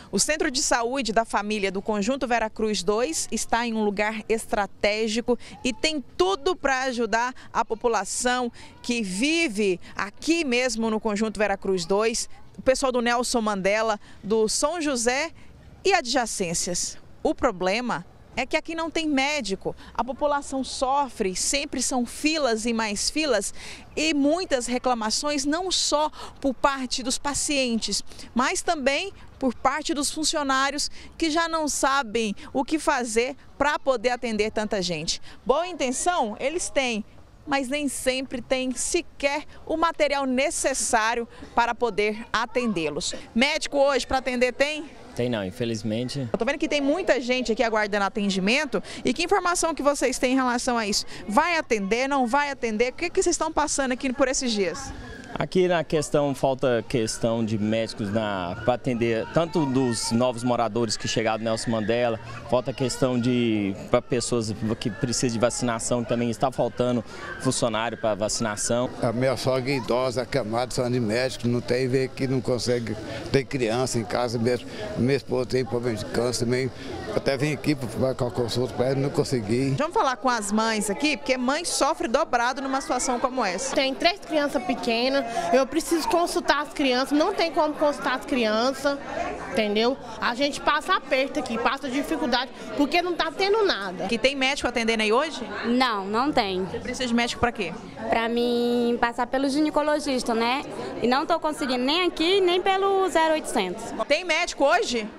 O Centro de Saúde da Família do Conjunto Vera Cruz 2 está em um lugar estratégico e tem tudo para ajudar a população que vive aqui mesmo no Conjunto Vera Cruz 2, o pessoal do Nelson Mandela, do São José e adjacências. O problema é que aqui não tem médico, a população sofre, sempre são filas e mais filas e muitas reclamações não só por parte dos pacientes, mas também por parte dos funcionários que já não sabem o que fazer para poder atender tanta gente. Boa intenção eles têm, mas nem sempre tem sequer o material necessário para poder atendê-los. Médico hoje para atender tem? Tem não, infelizmente. Eu tô vendo que tem muita gente aqui aguardando atendimento. E que informação que vocês têm em relação a isso? Vai atender, não vai atender? O que vocês estão passando aqui por esses dias? Aqui na questão, falta questão de médicos para atender tanto dos novos moradores que chegaram do Nelson Mandela, falta questão para pessoas que precisam de vacinação, também está faltando funcionário para vacinação. A minha sogra é idosa, acamada, só de médico, não tem, vê que não consegue, tem criança em casa mesmo. Minha esposa tem problema de câncer também, até vim aqui para marcar consulta para ela, não consegui. Vamos falar com as mães aqui, porque mãe sofre dobrado numa situação como essa. Tem 3 crianças pequenas. Eu preciso consultar as crianças, não tem como consultar as crianças, entendeu? A gente passa aperto aqui, passa dificuldade, porque não tá tendo nada. Que tem médico atendendo aí hoje? Não, não tem. Você precisa de médico para quê? Para mim passar pelo ginecologista, né? E não tô conseguindo nem aqui, nem pelo 0800. Tem médico hoje?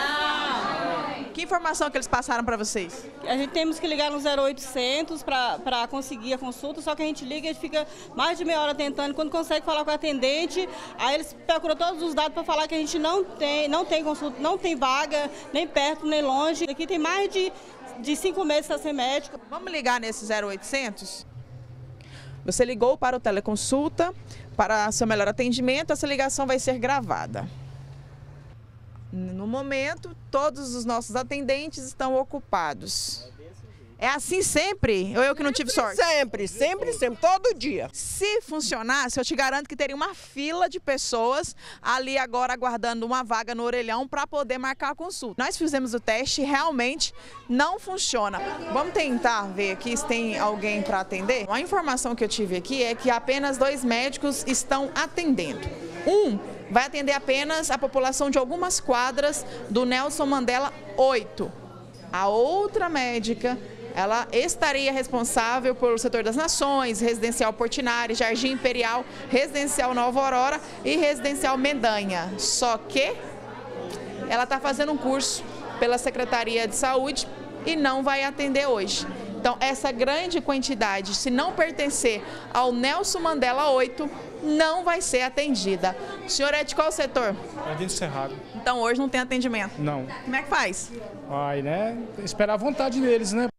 Não. Que informação que eles passaram para vocês? A gente temos que ligar no 0800 para conseguir a consulta, só que a gente liga e fica mais de meia hora tentando. Quando consegue falar com o atendente, aí eles procuram todos os dados para falar que a gente não tem consulta, não tem vaga, nem perto, nem longe. Aqui tem mais de 5 meses para ser médico. Vamos ligar nesse 0800? Você ligou para o teleconsulta, para seu melhor atendimento, essa ligação vai ser gravada. No momento, todos os nossos atendentes estão ocupados. É assim sempre? Ou eu que não tive sorte? Sempre, todo dia. Se funcionasse, eu te garanto que teria uma fila de pessoas ali agora aguardando uma vaga no orelhão para poder marcar a consulta. Nós fizemos o teste e realmente não funciona. Vamos tentar ver aqui se tem alguém para atender? A informação que eu tive aqui é que apenas 2 médicos estão atendendo. Um vai atender apenas a população de algumas quadras do Nelson Mandela 8. A outra médica, ela estaria responsável pelo setor das Nações, Residencial Portinari, Jardim Imperial, Residencial Nova Aurora e Residencial Mendanha. Só que ela está fazendo um curso pela Secretaria de Saúde e não vai atender hoje. Então, essa grande quantidade, se não pertencer ao Nelson Mandela 8, não vai ser atendida. O senhor é de qual setor? Jardim do Cerrado. Então, hoje não tem atendimento? Não. Como é que faz? Vai, né? Esperar a vontade deles, né?